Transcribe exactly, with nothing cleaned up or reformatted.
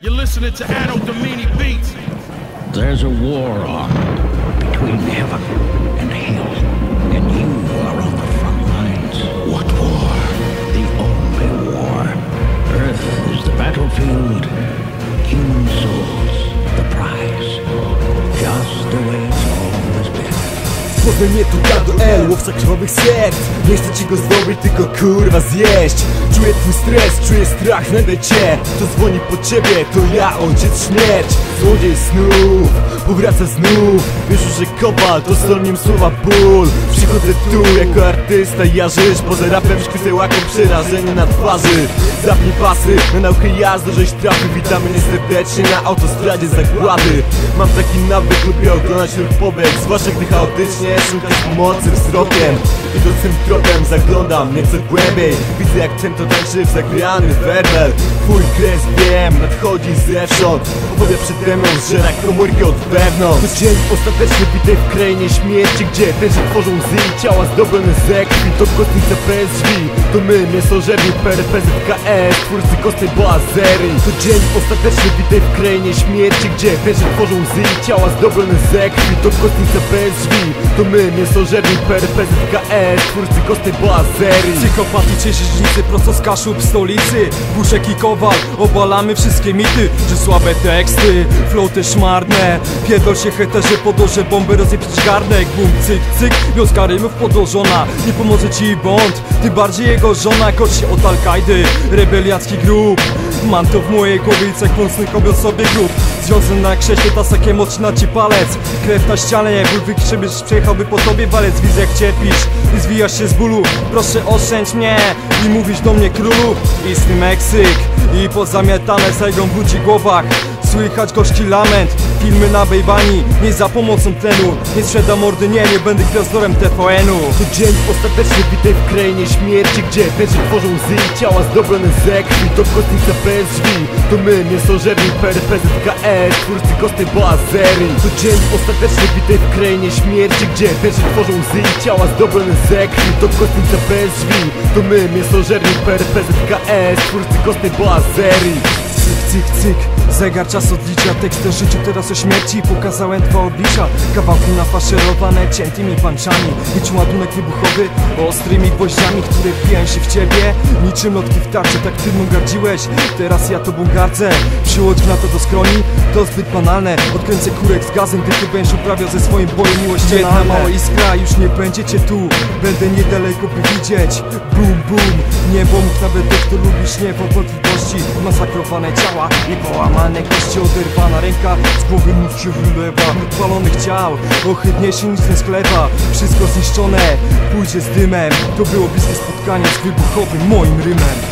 You're listening to Anno Domini Beats. There's a war on between heaven and hell, and you are on the front lines. What war? The only war. Earth is the battlefield, human souls the prize. Just the way it's always been. Poznaj mnie tu Gado L, łowca krwawych serc. Nie chcę ci go zdobyć, tylko kurwa zjeść. Czuję twój stres, czuję strach, znajdę cię. To dzwoni po ciebie, to ja, ojciec śmierć. Złodziej snów, powraca znów. Wiesz, że kobalt to stroniem słowa ból. Przychodzę tu jako artysta, ja żyć poza rapem szkwytełaką przerażenie na twarzy. Zapnij pasy, na naukę jazdy, żeś trafił. Witamy nieserdecznie na autostradzie zagłady. Mam taki nawyk, lubię oglądać ruch pobieg, zwłaszcza gdy chaotycznie szukać pomocy wzrokiem. Idącym tropem zaglądam nieco głębiej. Widzę jak ten to tańczy w zagrany werbel. Twój kres wiem, nadchodzi zewsząd. Opowie przede mną, zżera komórki od wewnątrz. To dzień ostateczny bitej w krainie śmierci, gdzie też tworzą łzy i ciała zdobione ze krwi. To kostnica P S V, to my, mięsożerni P R P Z K S, twórcy kostnej boazerii. To dzień ostateczny bitej w krainie śmierci, gdzie też tworzą łzy i ciała zdobione ze krwi. To kostnica P S V, to my, mięsożerni P R P Z K S, twórcy kostnej boazerii. Psychopatii ciesiężnicy prosto z Kaszub stolicy. Buszek i Kowal, obalamy wszystkie mity, że słabe teksty, flow też marne. Pierdol się heterze, podłoże bomby, rozjepić garnek. Bum, cyk, cyk, wiązka rymów podłożona. Nie pomoże ci Bond, tym bardziej jego żona. Kocz się od Al-Kaidy, rebeliacki grób. Mam to w mojej głowie i cech mocnych kobiet sobie grób. Związany na krześle, tasakiem odcina ci palec. Krew na ścianie, jak ból wykrzybisz, przejechałby po tobie walec. Widzę jak cierpisz i zwijasz się z bólu. Proszę oszczędź mnie i mówisz do mnie królu. Istny Meksyk i pozamiatane Saigon w ludzi głowach. Słychać gorzki lament, filmy na bejbani, nie za pomocą tlenu. Nie sprzedam mordy, nie, nie będę gwiazdorem T V N-u. To dzień ostateczny bitej w krainie śmierci, gdzie też tworzą łzy i ciała zdobione ze krwi. To kostnica P S V, to my, mięsożerni P R P Z K S, twórcy kostnej boazerii. To dzień ostateczny bitej w krainie śmierci, gdzie też tworzą łzy i ciała zdobione ze krwi. To kostnica P S V, to my, mięsożerni P R P Z K S, twórcy kostnej boazerii. Cyk, cyk, cyk, zegar czas odlicza. Tekst o życiu, teraz o śmierci. Pokazałem dwa oblicza, kawałki nafaszerowane ciętymi panczami. Mieć ładunek wybuchowy ostrymi gwoździami, które wbijają się w ciebie niczym lotki w tarczy. Tak ty mną gardziłeś, teraz ja tobą gardzę. Przyłódź na to do skroni, to zbyt banalne. Odkręcę kurek z gazem, gdy ty będziesz uprawiał ze swoim bojem miłość. Jedna mała iskra, już nie będziecie tu. Będę niedaleko by widzieć. Boom, boom, niebo mógł nawet to, kto lubisz niebo wątpliwości. Masakrowane ciała i połamane kości, oderwana ręka, z głowy mózg się wylewa. Odpalonych ciał, ohydniejszy niż ten sklepa. Wszystko zniszczone, pójdzie z dymem. To było bliskie spotkanie z wybuchowym moim rymem.